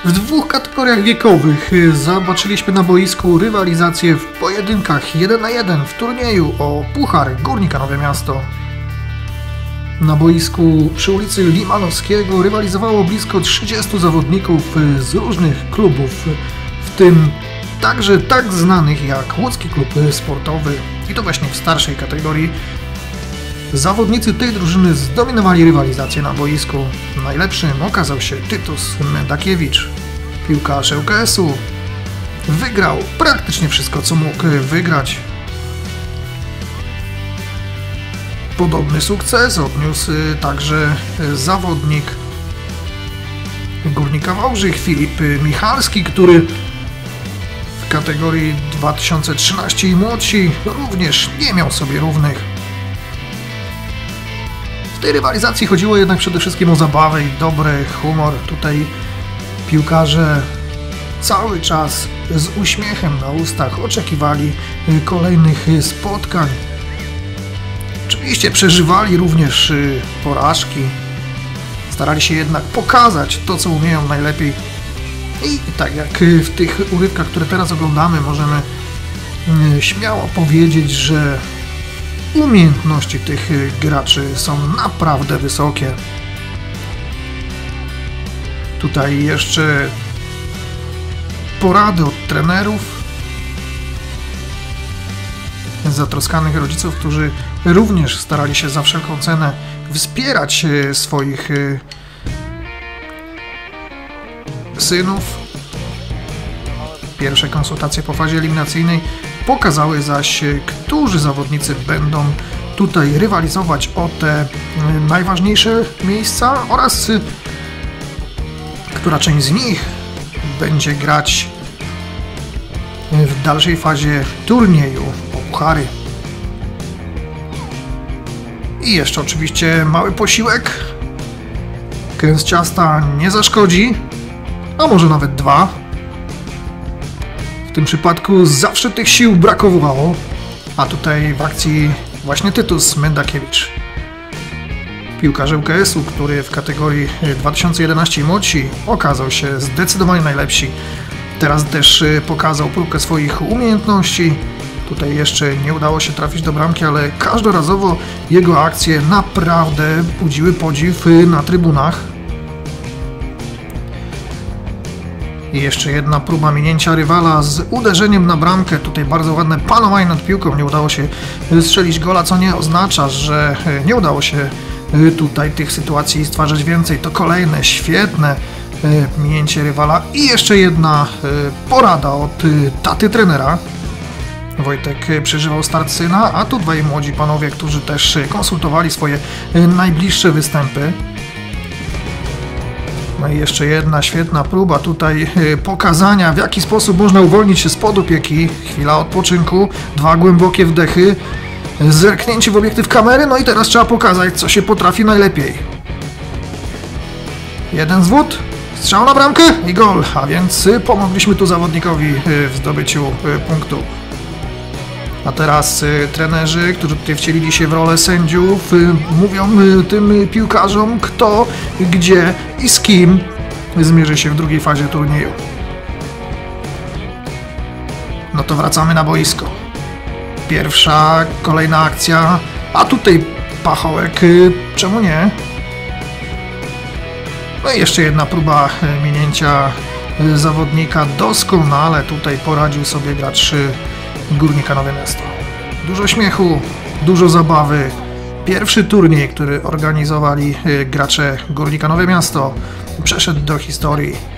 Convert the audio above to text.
W dwóch kategoriach wiekowych zobaczyliśmy na boisku rywalizację w pojedynkach 1 na 1 w turnieju o Puchar Górnika Nowe Miasto. Na boisku przy ulicy Limanowskiego rywalizowało blisko 30 zawodników z różnych klubów, w tym także tak znanych jak Łódzki Klub Sportowy i to właśnie w starszej kategorii. Zawodnicy tej drużyny zdominowali rywalizację na boisku. Najlepszym okazał się Tytus Mendakiewicz. Piłkarz ŁKS-u wygrał praktycznie wszystko, co mógł wygrać. Podobny sukces odniósł także zawodnik Górnika Wałbrzych Filip Michalski, który w kategorii 2013 i młodsi również nie miał sobie równych. W tej rywalizacji chodziło jednak przede wszystkim o zabawę i dobry humor. Tutaj piłkarze cały czas z uśmiechem na ustach oczekiwali kolejnych spotkań. Oczywiście przeżywali również porażki. Starali się jednak pokazać to, co umieją najlepiej. I tak jak w tych urywkach, które teraz oglądamy, możemy śmiało powiedzieć, że umiejętności tych graczy są naprawdę wysokie. Tutaj jeszcze porady od trenerów, zatroskanych rodziców, którzy również starali się za wszelką cenę wspierać swoich synów. Pierwsze konsultacje po fazie eliminacyjnej pokazały zaś, którzy zawodnicy będą tutaj rywalizować o te najważniejsze miejsca oraz która część z nich będzie grać w dalszej fazie turnieju o puchary. I jeszcze oczywiście mały posiłek. Kęs ciasta nie zaszkodzi, a może nawet dwa. W tym przypadku zawsze tych sił brakowało, a tutaj w akcji właśnie Tytus Mendakiewicz. Piłkarz ŁKS-u, który w kategorii 2011 i młodsi okazał się zdecydowanie najlepszy. Teraz też pokazał próbkę swoich umiejętności. Tutaj jeszcze nie udało się trafić do bramki, ale każdorazowo jego akcje naprawdę budziły podziw na trybunach. I jeszcze jedna próba minięcia rywala z uderzeniem na bramkę. Tutaj bardzo ładne panowanie nad piłką. Nie udało się strzelić gola, co nie oznacza, że nie udało się tutaj tych sytuacji stwarzać więcej. To kolejne świetne minięcie rywala. I jeszcze jedna porada od taty trenera. Wojtek przeżywał start syna, a tu dwaj młodzi panowie, którzy też konsultowali swoje najbliższe występy. No i jeszcze jedna świetna próba tutaj pokazania, w jaki sposób można uwolnić się spod opieki. Chwila odpoczynku, dwa głębokie wdechy, zerknięcie w obiektyw kamery, no i teraz trzeba pokazać, co się potrafi najlepiej. Jeden zwód, strzał na bramkę i gol, a więc pomogliśmy tu zawodnikowi w zdobyciu punktu. A teraz trenerzy, którzy tutaj wcielili się w rolę sędziów, mówią tym piłkarzom, kto, gdzie i z kim zmierzy się w drugiej fazie turnieju. No to wracamy na boisko. Pierwsza, kolejna akcja, a tutaj pachołek, czemu nie? No i jeszcze jedna próba minięcia zawodnika. Doskonale tutaj poradził sobie gracz Górnika Nowe Miasto. Dużo śmiechu, dużo zabawy. Pierwszy turniej, który organizowali gracze Górnika Nowe Miasto, przeszedł do historii.